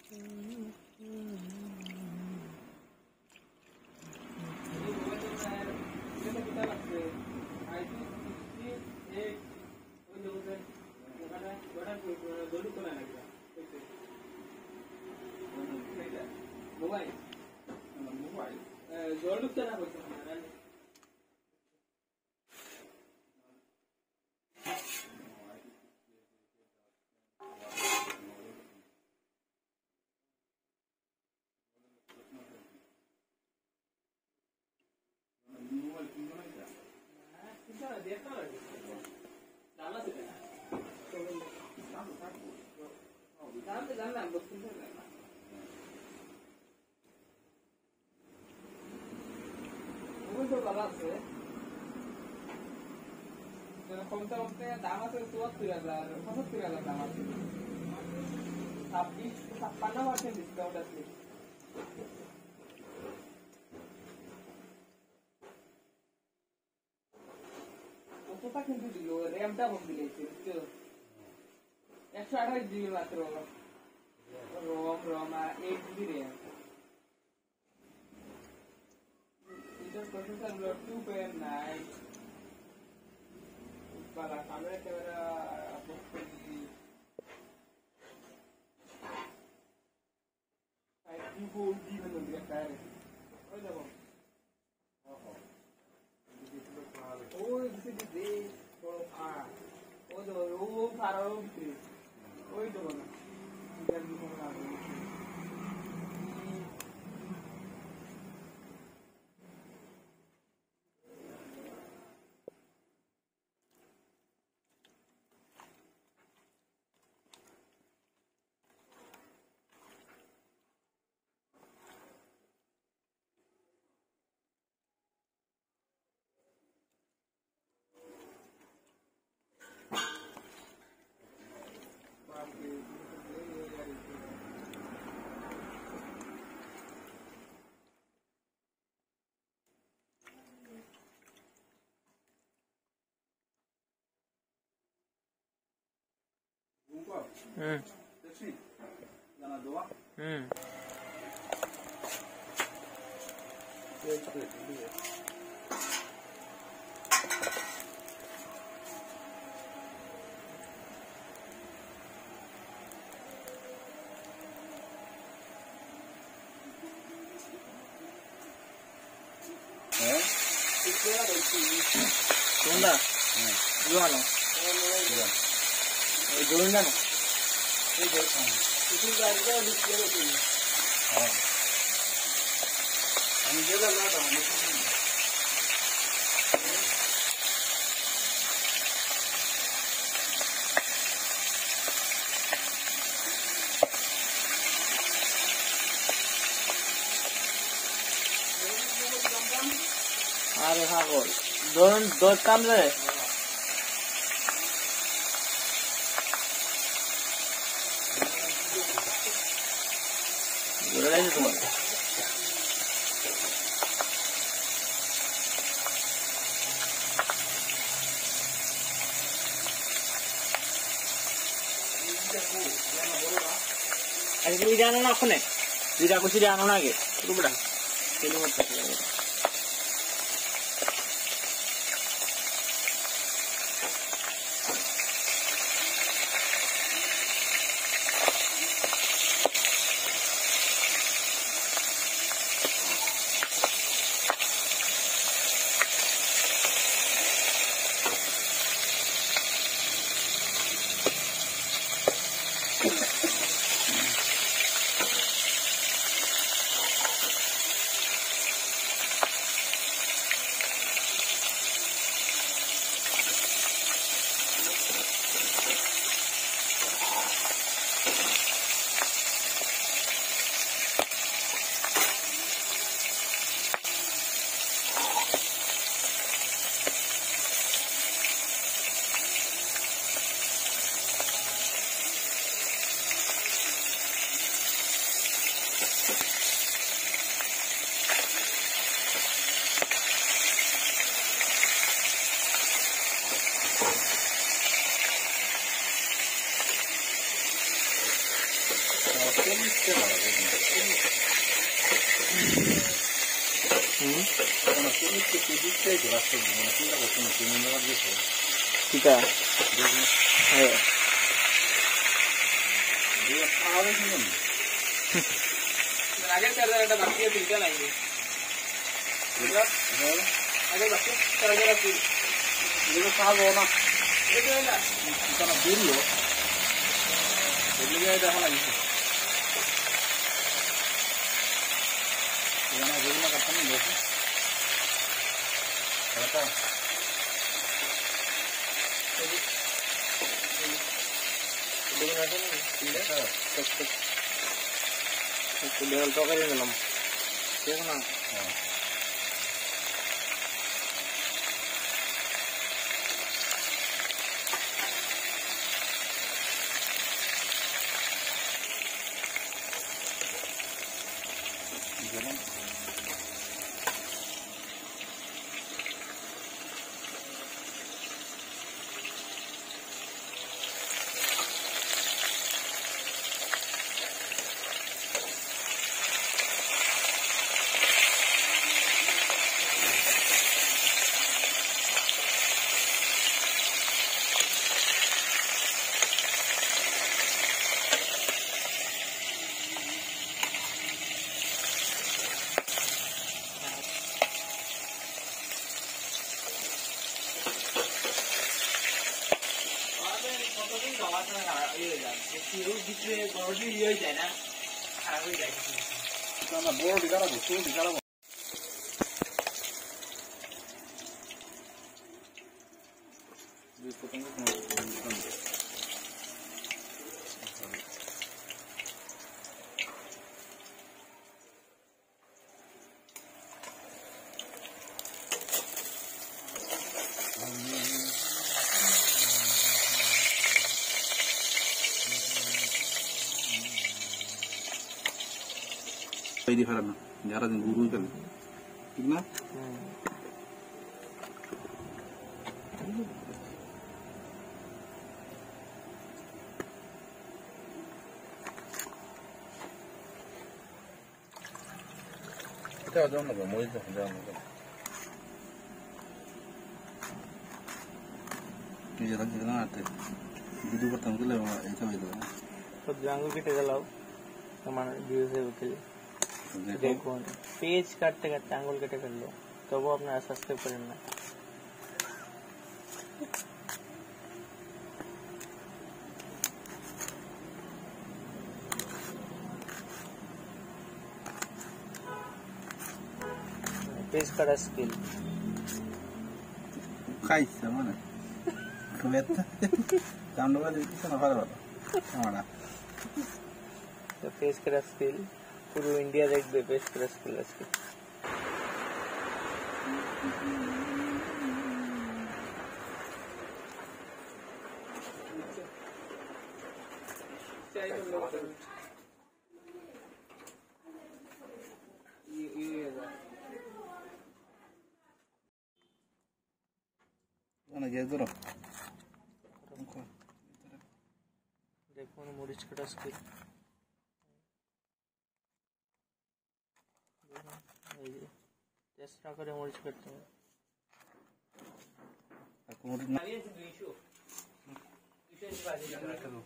কমতে কমতে দাম আছে ৭৪,০০০ ৭৫,০০০ দাম আছে 56-56% ডিসকাউন্ট আছে কতটা কিন্তু দিল র্যামটা কম দিয়েছে 128 জিবি মাত্র রম 8 জিবি র্যাম এটা processor 2.9 para camera camera I go even on the car. Oh, this is the day for oh, the room for our own place. Oh, the one. Taxi. Jana doa. Tunda. Gimana? Join kan? Itu garga di sini sini. Ini juga nggak tahu. Ada hagol. Don kamera. Boleh aja teman. Ini jangan nak kene. Tidak aku sih jangan lagi. Itu berapa? Kilometer. 재밌게 말하고 그냥 재밌게 재밌게 들었어. 뭐나 생각 없으면 재밌는 거 가지고. kita ayo 내가 사는 거는 आगे कर रहा है बाकी है फिर लाएंगे 내가 आगे बाकी कर रहा है फिर 내가 사고 나 ये तो है ना 있잖아 비리요. 여기에다 하나 있어. 이거 하나 여기나 갖다 놓으면 되지. 알았다. देखना है ना 됐어. तो लेवल तो करेंगे हम देखना 이거는 있잖아 뭘 리가라고 또 리가라고. 보통 거 그냥 ini haram nyara dan guru kan gimana kita aja nggak mau itu jangan ini jangan kita ngerti video pertama itu lewat itu तो जांगू की टेकल आओ हमारे व्यू से उठे देखो पेज काटते काटते आंगुल कटे कर लो तो वो अपना सब्सक्राइब कर लेना पेज काटा skill kai sama nih kebeta jangan lupa di sana apa mana तो पेज काटा स्किल पूरा इंडिया देख बे पेज काटा स्किल mana jadul देखो ना मोरिच काटा स्किल চেষ্টা করে মরিচ করতে হবে aku mau আমি আছে 200 200 বাজে di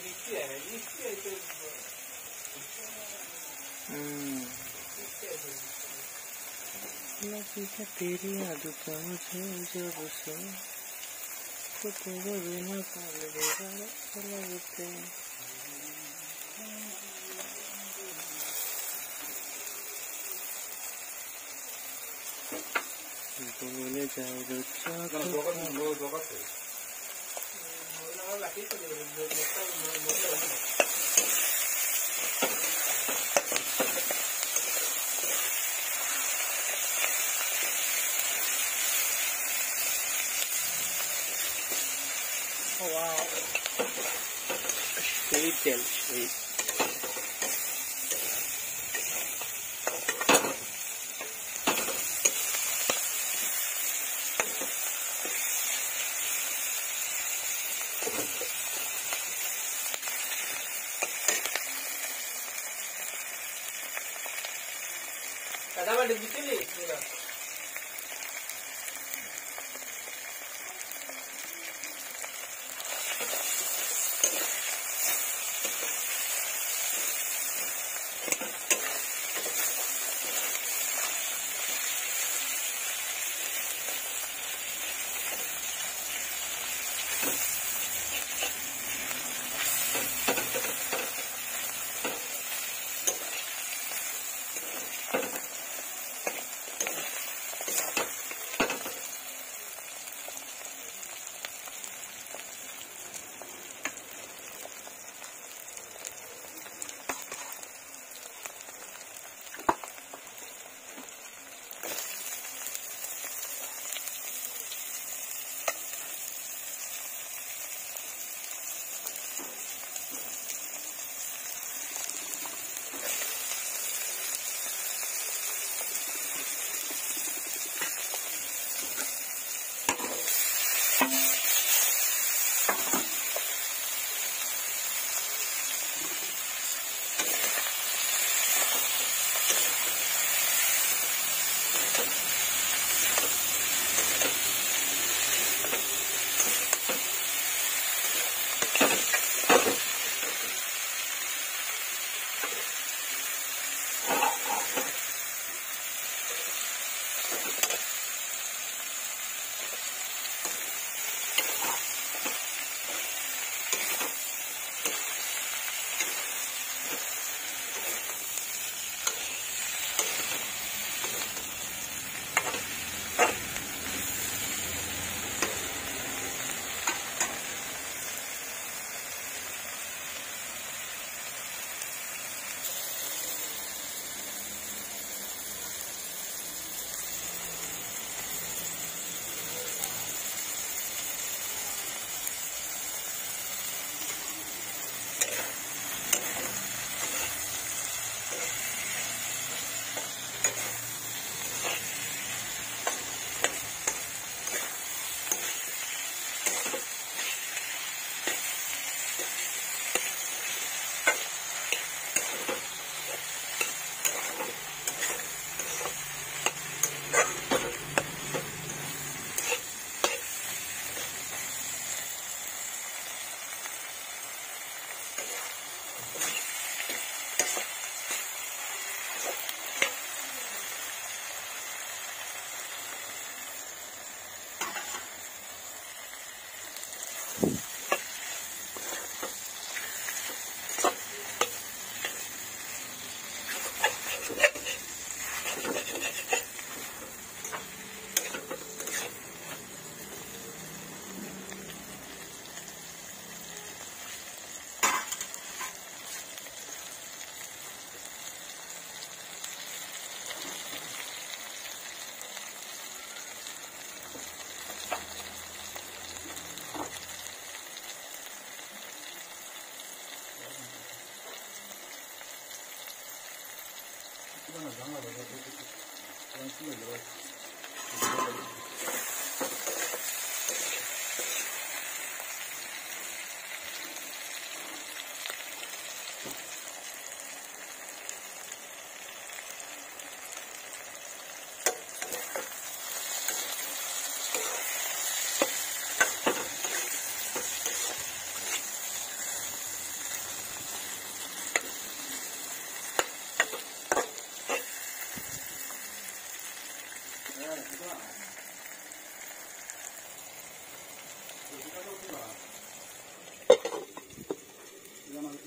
Hmm. तेरी आदत मुझे जब से तो तेरे बिना पाल देगा लगते बोले जाए Oh wow, sweet tail, sweet. Kada ba digitally?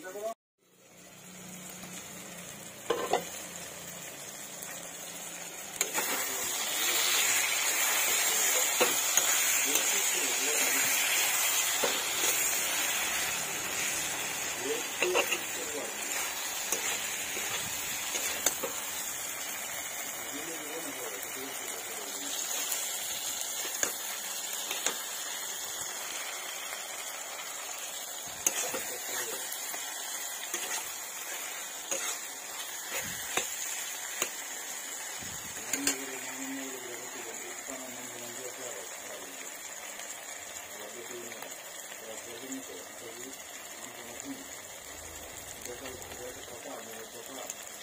Gracias.